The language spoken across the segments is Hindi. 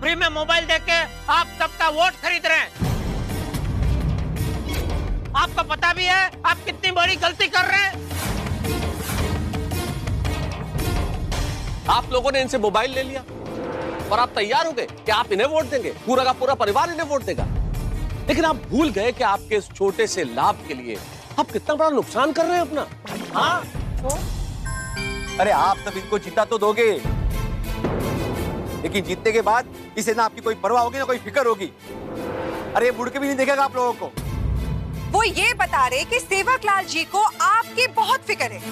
फ्री में मोबाइल देके आप सबका वोट खरीद रहे हैं। आपको पता भी है आप कितनी बड़ी गलती कर रहे हैं। आप लोगों ने इनसे मोबाइल ले लिया और आप तैयार हो गए कि आप इन्हें वोट देंगे, पूरा का पूरा परिवार इन्हें वोट देगा। लेकिन आप भूल गए कि आपके इस छोटे से लाभ के लिए आप कितना बड़ा नुकसान कर रहे हैं अपना। हाँ अरे आप सब इनको जीता तो दोगे, लेकिन जीतने के बाद इसे ना आपकी कोई परवाह होगी ना कोई फिक्र होगी। अरे मुड़ के भी नहीं देखेगा आप लोगों को। वो ये बता रहे कि सेवकलाल जी को आपकी बहुत फिक्र है।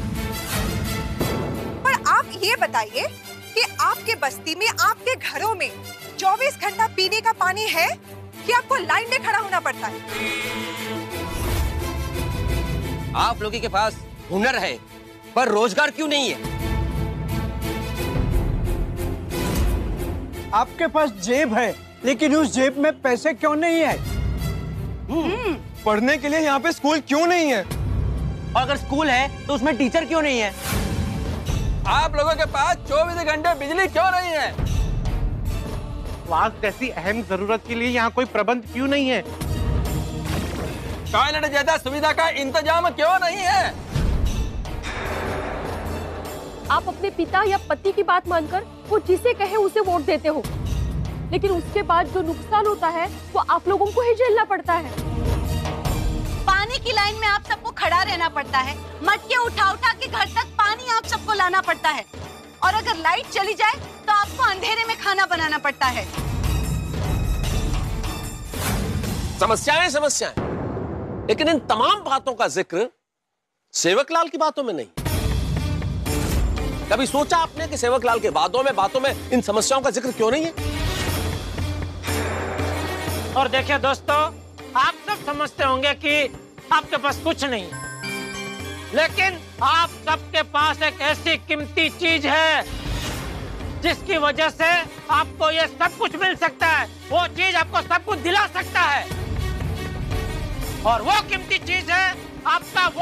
पर आप ये बताइए कि आपके बस्ती में, आपके घरों में 24 घंटा पीने का पानी है कि आपको लाइन में खड़ा होना पड़ता है? आप लोगों के पास हुनर है पर रोजगार क्यों नहीं है? आपके पास जेब है लेकिन उस जेब में पैसे क्यों नहीं है? पढ़ने के लिए यहाँ पे स्कूल क्यों नहीं है? और अगर स्कूल है तो उसमें टीचर क्यों नहीं है? आप लोगों के पास 24 घंटे बिजली क्यों नहीं है? स्वास्थ्य जैसी अहम जरूरत के लिए यहाँ कोई प्रबंध क्यों नहीं है? टॉयलेट जैसा सुविधा का इंतजाम क्यों नहीं है? आप अपने पिता या पति की बात मानकर वो जिसे कहे उसे वोट देते हो, लेकिन उसके बाद जो नुकसान होता है वो आप लोगों को ही झेलना पड़ता है। पानी की लाइन में आप सबको खड़ा रहना पड़ता है, मटके उठा उठा के घर तक पानी आप सबको लाना पड़ता है, और अगर लाइट चली जाए तो आपको अंधेरे में खाना बनाना पड़ता है। समस्याएं समस्याएं, लेकिन इन तमाम बातों का जिक्र सेवकलाल की बातों में नहीं। कभी सोचा आपने कि सेवकलाल के बातों में इन समस्याओं का जिक्र क्यों नहीं है? और देखिए दोस्तों, आप सब समझते होंगे कि आपके पास कुछ नहीं है, लेकिन आप सबके पास एक ऐसी कीमती चीज है जिसकी वजह से आपको ये सब कुछ मिल सकता है। वो चीज आपको सब कुछ दिला सकता है, और वो कीमती चीज है आपका